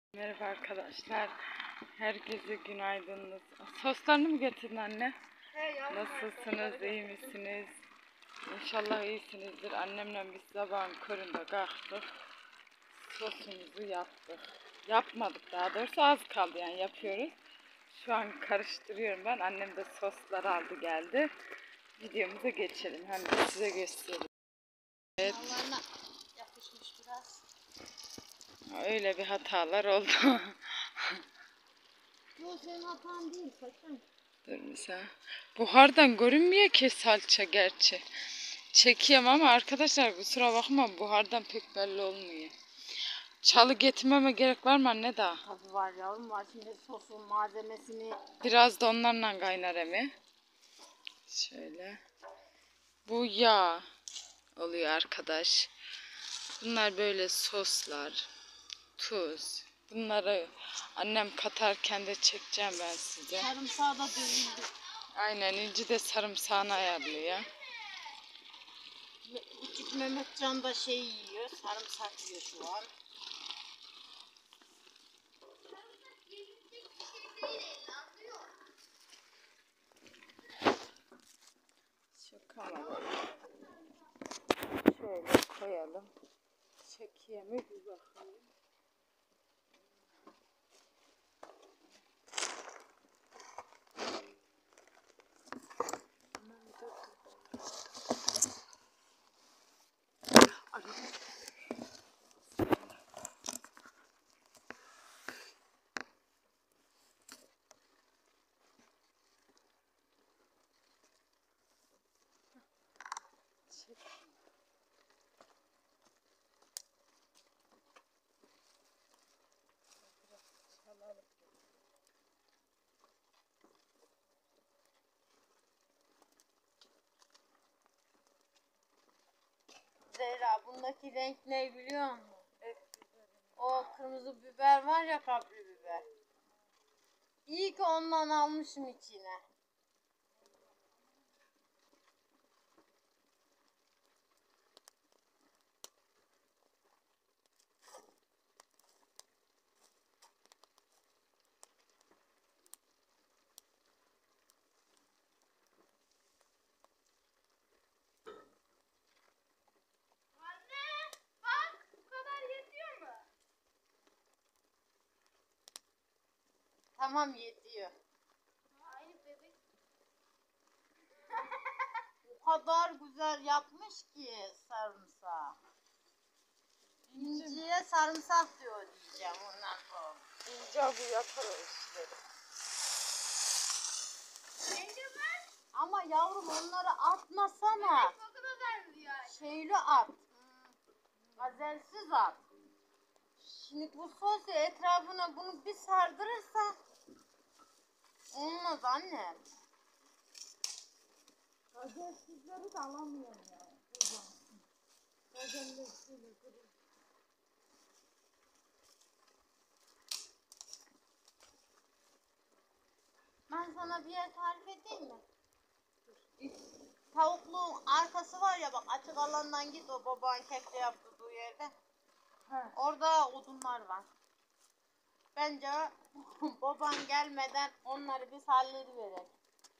Merhaba arkadaşlar. Herkese günaydınız. Soslarını mı getirdin anne? Nasılsınız? İyi misiniz? İnşallah iyisinizdir. Annemle biz sabahın köründe kalktık. Sosumuzu yaptık. Yapmadık daha doğrusu, az kaldı yani, yapıyoruz. Şu an karıştırıyorum ben. Annem de sosları aldı geldi. Videomuza geçelim. Hemen size göstereyim. Evet. Yapışmış biraz. Öyle bir hatalar oldu. Bu senin hatan değil sakın. Dur mesela. Buhardan görünmüyor ki salça gerçi. Çekiyorum ama arkadaşlar kusura bakma, buhardan pek belli olmuyor. Çalı getirmeme gerek var mı anne daha? Tabii var yavrum, var şimdi sosun malzemesini. Biraz da onlarla kaynar emi. Şöyle. Bu yağ oluyor arkadaş. Bunlar böyle soslar. Tuz. Bunları annem katarken de çekeceğim ben size. Sarımsağı da dövüldü. Aynen, İnci de sarımsağını ayarlıyor. Küçük Mehmetcan da şey yiyor, sarımsak yiyor şu an. Şu kamerayı şöyle koyalım. Çekeyim bir bakalım. Zehra, bundaki renk ne biliyor musun? O kırmızı biber var ya, kapri biber. İyi ki ondan almışım içine. Tamam, yetiyor. Hayır bebek. O kadar güzel yapmış ki sarımsağı. İnciye sarımsak diyor diyeceğim ondan sonra. İnce bu yapar o işleri. Ama yavrum onları atmasana. Şeyli at. Gazelsiz at. Şimdi bu sosu etrafına bunu bir sardırırsa olmaz anne. Gazelsizleri de alamıyorum ya. Ben sana bir yer tarif edeyim mi? Tavukluğun arkası var ya, bak, açık alandan git, o babanın kekle yaptığı yerde. He. Orada odunlar var. Bence baban gelmeden onları biz hallediverelim.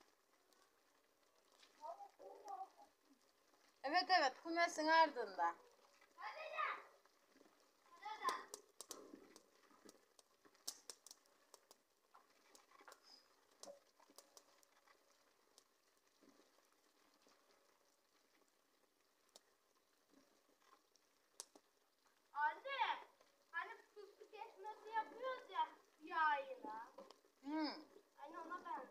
Evet, kumesin ardında. Anne, hani fıstık kesmesi yapıyoruz ya yağıyla. Anne ona ben.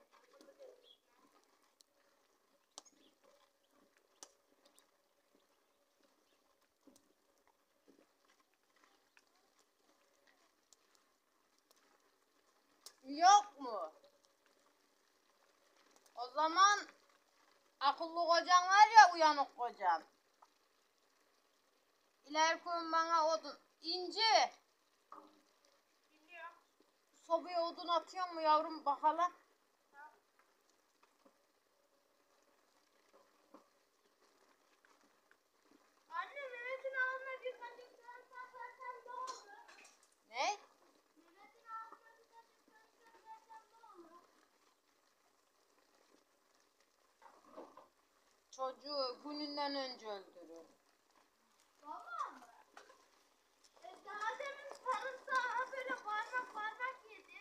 Yok mu? O zaman akıllı kocan var ya, uyanık kocan. İleri koyun bana odun. İnci. Biliyorum. Sobaya odun atıyor mu yavrum, bakalım. Anne Mehmet'in ağzına bir kaşık sarımsak versen ne olur? Ne? çocuğu gününden önce öldürür. Valla mı? Daha demin sarımsağı böyle parmak parmak yedi.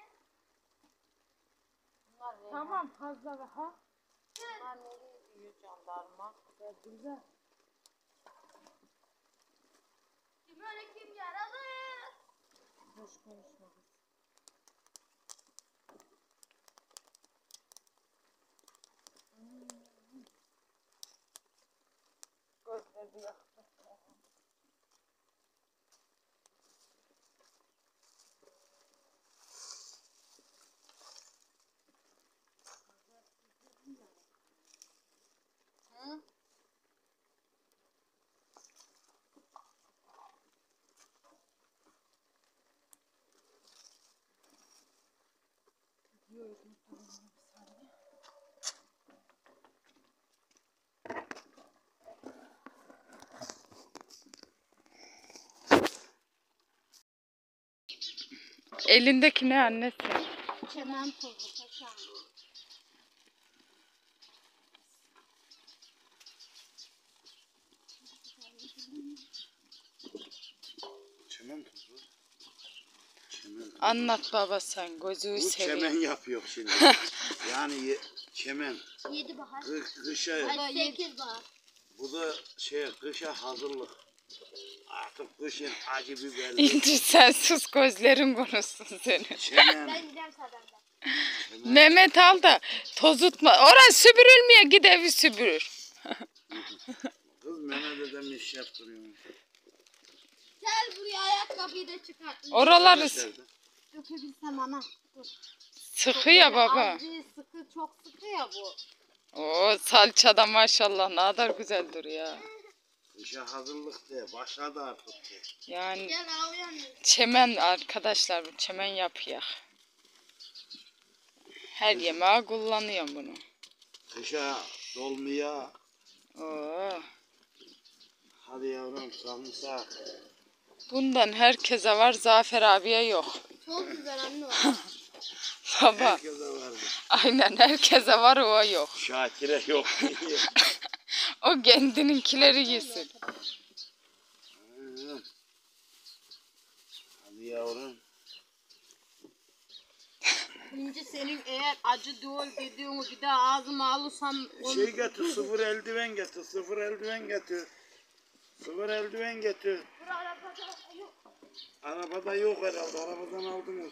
Bunlar Reyhan. Tamam fazla daha. Bunlar nereye gidiyor jandarma? Güzel. Kim öyle kim yaralı? Hoş konuşma kız. Gözleri yaktı. Hı? Yiyoruz muhtemelen bir saniye. Elindeki ne annesi? Çemen tozu kaşan. Çemen tuzu. Çemen. Anlat baba sen gözünü Bu seveyim. çemen yapıyor şimdi. Yani çemen. 7 bahar. Kışa, Ay 8 bahar. bu da kışa hazırlık. Artık kışın acı biberli. İnci sen sus gözlerin konuşsun senin. Çemen. Ben giderim senden. Mehmet al da tozutma. Orası süpürülmeye git evi süpürür. Kız Mehmet'e de iş yaptırıyor. Gel buraya ayakkabıyı da çıkart. Oraları Dökebilsem ana. Dur. sıkı ya baba. Acı sıkı, çok sıkı ya bu. Oo salçada maşallah ne kadar güzel duruyor. Kışa hazırlık de başladı artık de. Yani Gel ağlayan. çemen arkadaşlar bu çemen yapıyor. Her yemeğe kullanıyorum bunu. Kışa dolmaya. Oo. Hadi yavrum sarımsak. Bundan herkese var Zafer abiye yok. Çok güzel anne o. Baba Herkese vardı. aynen herkese var o yok. Şakir'e yok. O kendininkileri yesin. Hadi yavrum. İnci senin eğer acı değil dediğini bir daha ağzıma alırsam onu... Getir, sıfır eldiven getir, sıfır eldiven getir. Sıfır eldiven getir. Arabada yok herhalde, arabadan aldınız.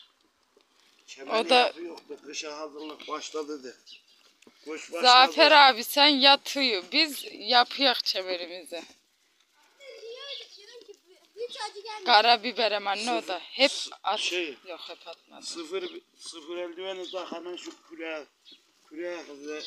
O da- yoktu, kışa hazırlık başladı de. Kuş başladı. Zafer abi sen yatıyor. Biz yapıyor çemerimizi. Hiç acı gelmedi. Karabiber anne o da. Hep at. Yok hep atmadı. Sıfır eldiveni tak hemen şu küreğe ve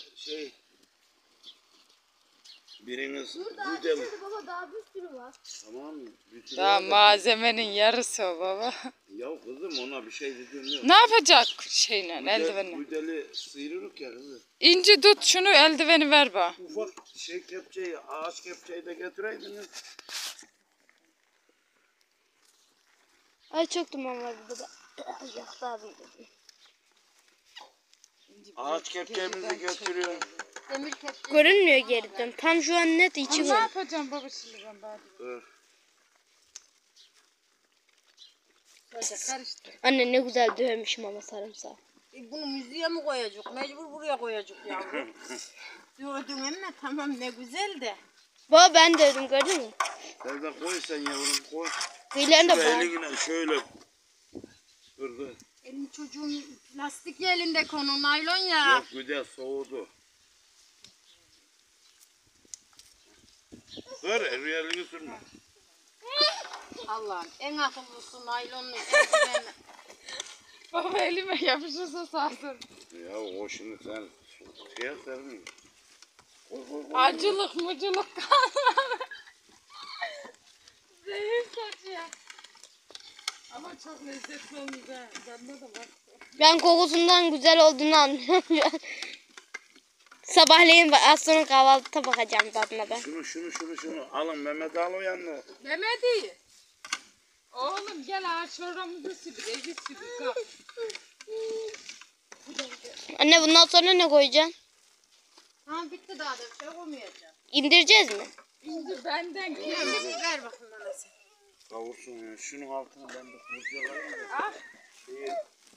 biriniz Daha güdeli. bitmedi baba daha bir sürü var. Tamam mı? Bütün Daha orada- malzemenin yarısı o baba. Ya kızım ona bir şey dedim yok. Ne yapacak şeyle eldivenle? Güdeli sıyrılık ya kızım. İnci tut şunu eldiveni ver bana. Ufak kepçeyi, ağaç kepçeyi de getireydiniz. Ay çok duman var burada da. Yaktı abi. Ağaç kepçemizi götürüyorum. Demir kepçe. Görünmüyor geriden. Tam şu an net içi Ne var. yapacağım baba şimdi ben bari. Dur. Karıştır. Anne ne güzel dövmüşüm ama sarımsağı. Bunu müziğe mi koyacak? Mecbur buraya koyacak yavrum. Diyordun emme tamam ne güzel de. Baba ben dövdüm gördün mü? Sen de koy sen yavrum koy. Kıyılarını da Şöyle bağır. eline şöyle. Dur. Elin çocuğun plastik elinde onun naylon ya. Yok güzel soğudu. Dur elini sürme. Allah'ım en akıllısı naylonlu eldiveni. Baba elime yapışırsa sağsın. Ya o şimdi sen sermin. Acılık muculuk kalmadı. Zehir saçıyor. Ama çok lezzetli olmuş ha. Bende de var. Ben kokusundan güzel olduğunu anlıyorum. Sabahleyin az sonra kahvaltıda bakacağım tadına ben. Şunu alın Mehmet al o yanına. Mehmet'i. Oğlum gel ağaç çorbamızı süpür. Evi süpür. Kalk. Anne bundan sonra ne koyacaksın? Ha bitti daha da bir şey koymayacağım. İndireceğiz mi? Şimdi benden kim? Ver bakayım bana sen. Kavursun ya. Şunun altına ben de kurcalayayım da. Ah, Şeyi.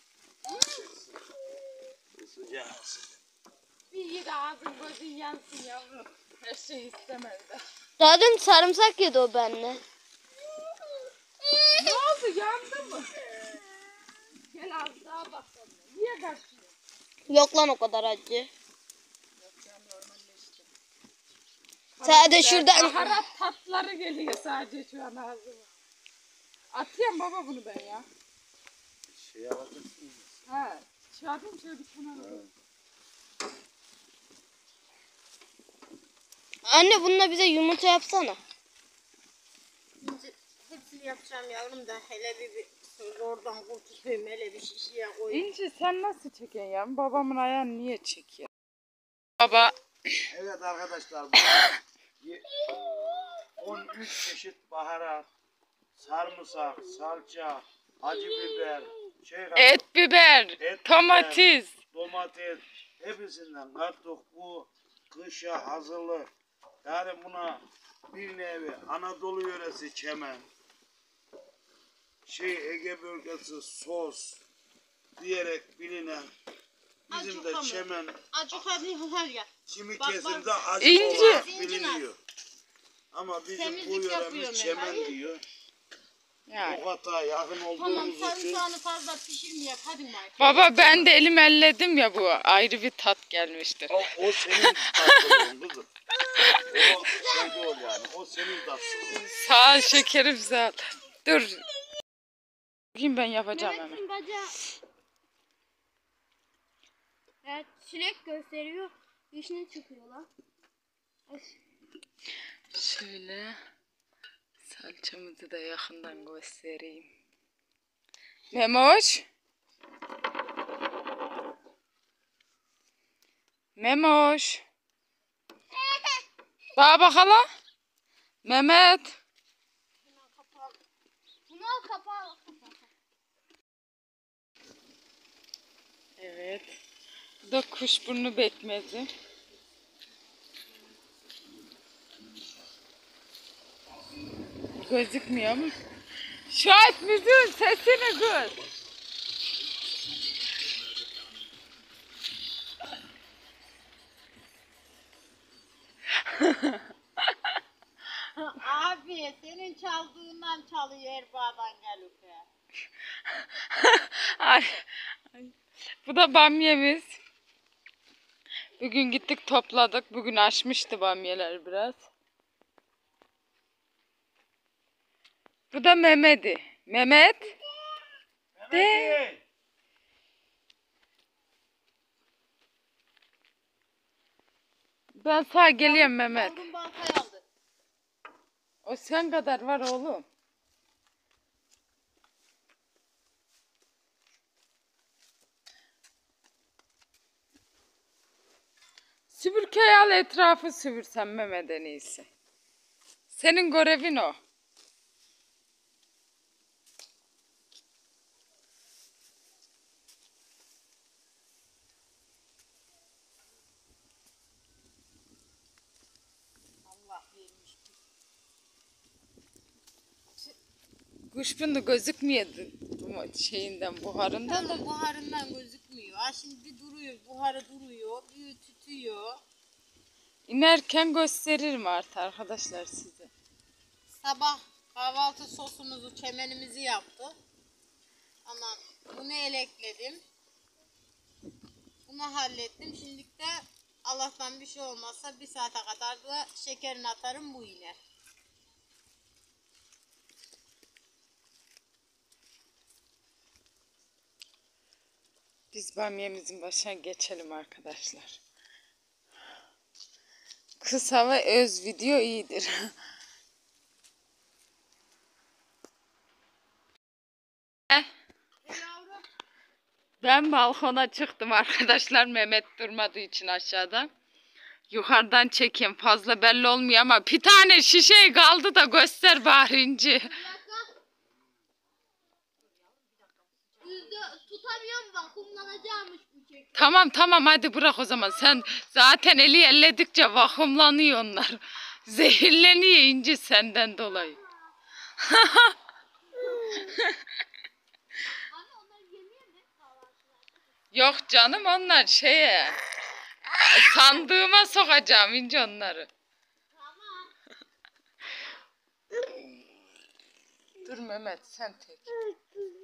Sıcağı. bir yedi ağzın gözün yansın yavrum. Her şey istemez de. Daha dün sarımsak yedi o benimle. Ne oldu, yandı mı? Gel az daha bak sen de. Niye kaçıyorsun? Yok lan o kadar acı. Yok ya, normalleşti. Sadece şuradan. Baharat tatları geliyor sadece şu an ağzıma. Atayım baba bunu ben ya. Şey alacaksın. Ha, çağırdım şöyle bir kenara. Anne bununla bize yumurta yapsana. Şimdi hepsini yapacağım yavrum da hele bir oradan kurtulayım hele bir şişeye koyayım. İnci sen nasıl çekiyorsun ya? Babamın ayağını niye çekiyor? Baba. Evet arkadaşlar. 13 çeşit baharat, sarımsak, salça, acı biber, Et, biber, biber, domates. domates hepsinden kattık. Bu kışa hazırlık. Yani buna bir nevi Anadolu yöresi çemen, Ege bölgesi sos diyerek bilinen bizim de Acık ama. çemen Acık hadi var ya. kimi Bak, kesimde bak. acı İnci. olarak İnci biliniyor. Ama bizim Temizlik bu yöremiz yapıyorum çemen ben. diyor. Yani. O hata yakın Tamam olduğumuz için sarımsağını fazla pişirmeyek hadi Mike. Baba ben de elim elledim ya, bu ayrı bir tat gelmiştir. o senin tatlılığın kızım. O şey değil yani. O senin tatlılığın. Sağ ol şekerim, sağ ol. Dur. Bugün ben yapacağım hemen. Mehmet'in bacağı. Evet, çilek gösteriyor. Vişne çıkıyor lan. Ay. Şöyle salçamızı da yakından göstereyim. Memoş. Memoş. Bana bak hala. Mehmet. Bunu al kapağı. Evet. Bu da kuşburnu pekmezi. Gözükmüyor mu? Şahit müziğin sesini kız. Abi senin çaldığından çalıyor Erbaa'dan gel öpe. Ay, ay. Bu da bamyemiz. Bugün gittik topladık. Bugün açmıştı bamyeler biraz. Bu da Mehmet'i. Mehmet. De. Ben sağ geliyorum Mehmet. Yavrum baltayı aldı. O sen kadar var oğlum. Süpürgeyi al, etrafı süpürsen Mehmet en iyisi. Senin görevin o. Allah vermiş. Kuşbundu gözükmüyordu bu şeyinden, buharından da. Tamam buharından gözükmüyor. Ha şimdi bir duruyor, buharı duruyor, bir tütüyor. İnerken gösteririm artık arkadaşlar size. Sabah kahvaltı sosumuzu, çemenimizi yaptık. Ama bunu elekledim. Bunu hallettim. Şimdi de Allah'tan bir şey olmazsa bir saate kadar da şekerini atarım bu yine. Biz bamyemizin başına geçelim arkadaşlar. Kısa ve öz video iyidir. Yavrum. Ben balkona çıktım arkadaşlar, Mehmet durmadığı için aşağıda. Yukarıdan çekeyim, fazla belli olmuyor ama bir tane şişe kaldı da göster bari İnci. Yüzde tut tutamıyorum vakumlanacakmış bu kek. Tamam hadi bırak o zaman. Sen zaten eli elledikçe vakumlanıyor onlar. Zehirleniyor ince senden dolayı. Anne onlar yemiyor mu kahvaltılar? Yok canım onlar şeye sandığıma sokacağım ince onları. Tamam. Dur Mehmet sen tek.